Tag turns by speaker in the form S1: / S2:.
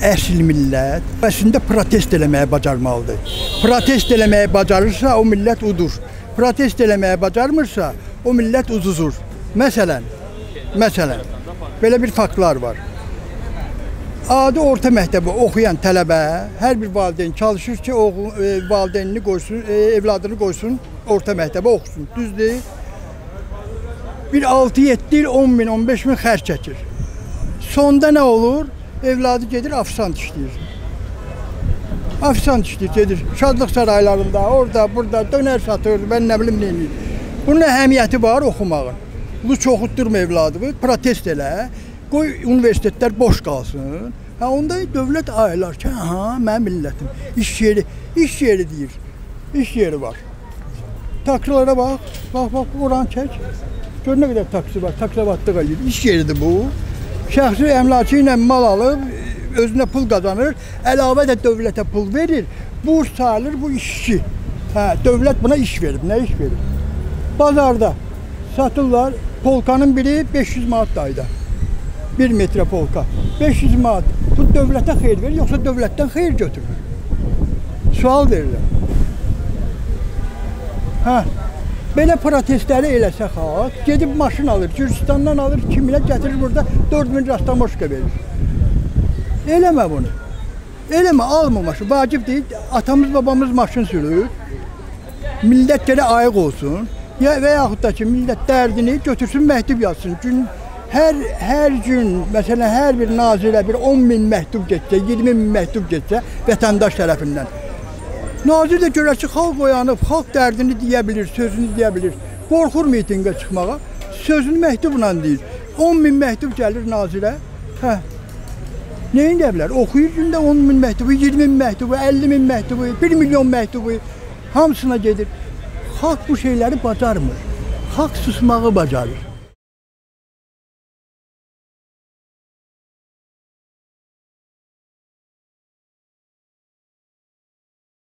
S1: əsl millət əslində protest eləməyə bacarmalıdır. Protest eləməyə bacarırsa, o millət udur. Protest eləməyə bacarmırsa, o millət uzuzur. Məsələn, belə bir faktlar var. Adi orta məktəbi oxuyan tələbə, hər bir valideyn çalışır ki, valideynini qoysun, evladını qoysun, orta məktəbə oxusun. Düzdür? Bir 6-7 il, 10 min, 15 min xərc çəkir. Sonda nə olur? Evladı gedir, afisant işləyir. Afisant işləyir, gedir. Şadlıq saraylarında, orada, burada dönər satır, mən nə bilim, neyini. Bunun əhəmiyyəti var oxumağın. Bu çoxutdurma evladını, protest elə, qoy universitetlər boş qalsın. Onda dövlət ayırlar ki, mənim millətim, iş yeri deyir, iş yeri var. Taksilərə bax, oranı çək. Gör nə qədər taksi var, taksivatlıq eləyir, iş yeridir bu. Şəxsi əmlakı ilə mal alıb, özünə pul qazanır, əlavə də dövlətə pul verir, burs sayılır, bu işçi. Dövlət buna iş verib, nə iş verib? Bazarda satırlar, polkanın biri 500 manat ayda. 1 metrə polka, 500 manat. Bu dövlətə xeyir verir, yoxsa dövlətdən xeyir götürür? Sual verirlər. Belə protestləri eləsə xalq, gedib maşın alır, Gürcistandan alır, kiminə gətirir burada 4000 rastamoşka verir. Eləmə bunu. Eləmə, alma maşın. Vacib deyil, atamız, babamız maşın sürür. Millət gələ ayıq olsun. Və yaxud da ki, millət dərdini götürsün, məktub yazsın. Hər gün, məsələn, hər bir nazirə bir 10 min məktub getsə, 20 min məktub getsə vətəndaş tərəfindən. Nazir də görər ki, xalq oyanıb, xalq dərdini deyə bilir, sözünü deyə bilir. Qorxur mitinqə çıxmağa, sözünü məktubla deyir. 10 min məktub gəlir nazirə, neyin deyə bilər? Oxuyur gündə 10 min məktubu, 20 min məktubu, 50 min məktubu, 1 milyon məktubu, hamısına gedir. Xalq bu şeyləri bacarmır, xalq susmağı bacarır.